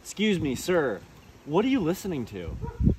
Excuse me, sir. What are you listening to?